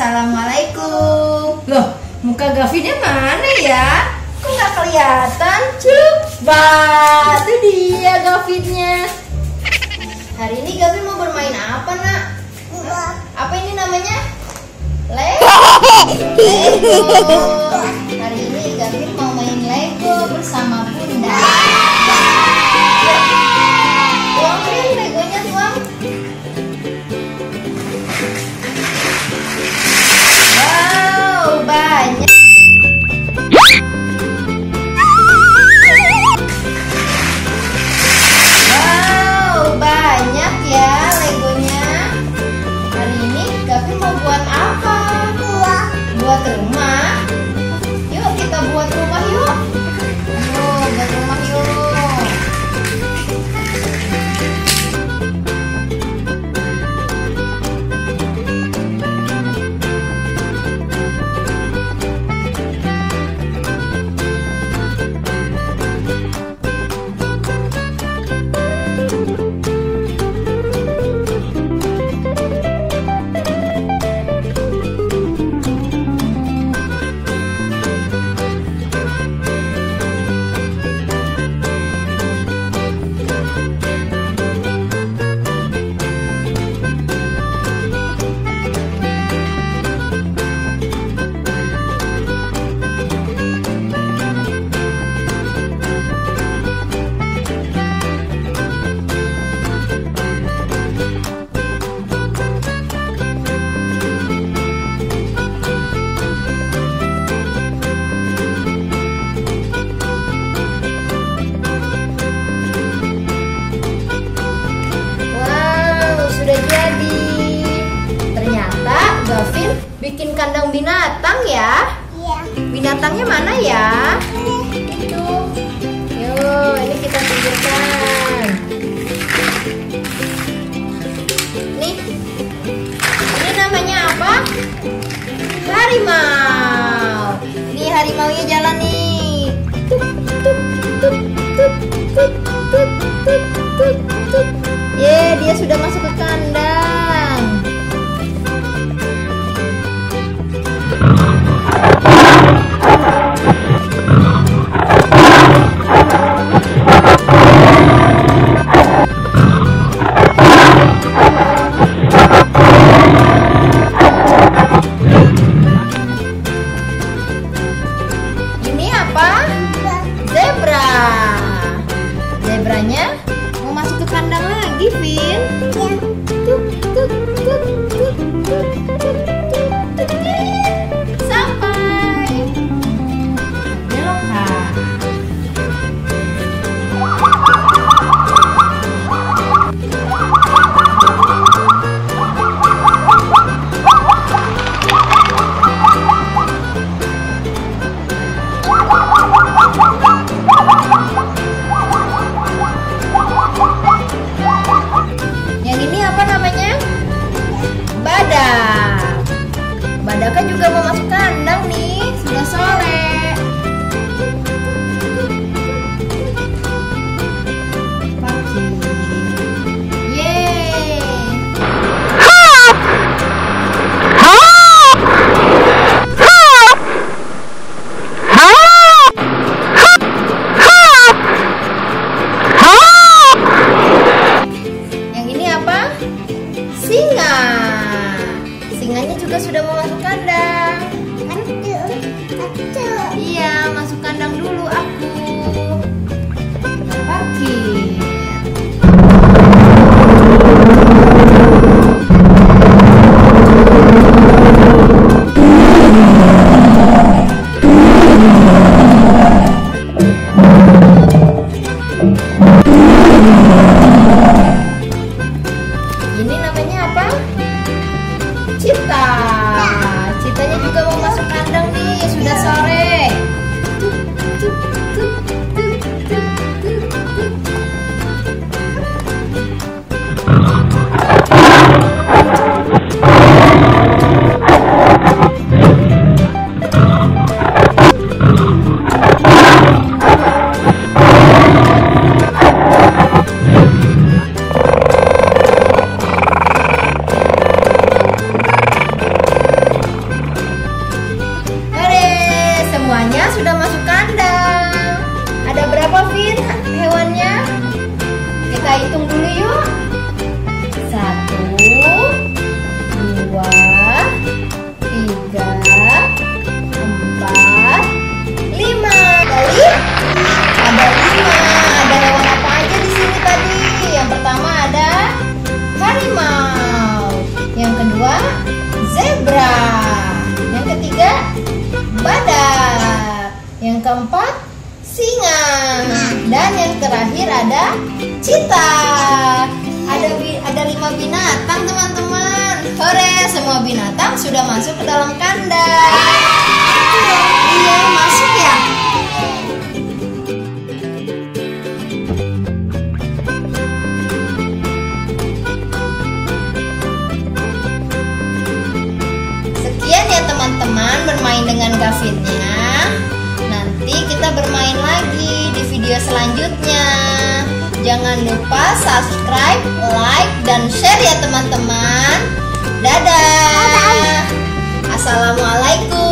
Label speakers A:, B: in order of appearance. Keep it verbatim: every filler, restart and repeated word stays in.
A: Assalamualaikum. Loh, muka Gavinnya mana ya? Kok nggak kelihatan? Coba, itu dia Gavinnya. Hari ini Gavin mau bermain apa, nak? Apa ini namanya? Lego. Lego. Hari ini Gavin mau main Lego bersama Bunda. Tuang nih Legonya, tuang. Wow, banyak. Wow, banyak ya Legonya. Hari ini Gavin mau buat apa? Buat rumah. Yuk kita buat rumah yuk. Yuk buat rumah yuk. Gavin bikin kandang binatang ya? Iya. Binatangnya mana ya? Itu. Yuk, ini kita tunjukkan. Nih. Ini namanya apa? Harimau. Nih harimaunya jalan nih. Tup, tup, tup, tup, tup, tup, tup, tup, tup. Ye, dia sudah masuk ke kandang. Ini apa? Zebra. Zebranya mau masuk ke kandang lagi, Vin. Ya. Tuk, tuk, tuk, tuk, tuk, tuk. Badaknya juga mau masuk kandang nih, sudah sore. Pagi. Yeay. Yang ini apa? Singa. Singanya juga sudah mau masuk kandang. Iya, masuk kandang dulu aku. Parkir. Ini namanya apa? Cita. Citanya juga mau masuk kandang nih, sudah sore. keempat singa. Dan yang terakhir ada cita. Ada ada lima binatang teman-teman. Hore, semua binatang sudah masuk ke dalam kandang. Iya, masuk ya. Sekian ya teman-teman bermain dengan Gavinnya. Nanti kita bermain lagi di video selanjutnya. Jangan lupa subscribe, like, dan share ya teman-teman. Dadah. Assalamualaikum.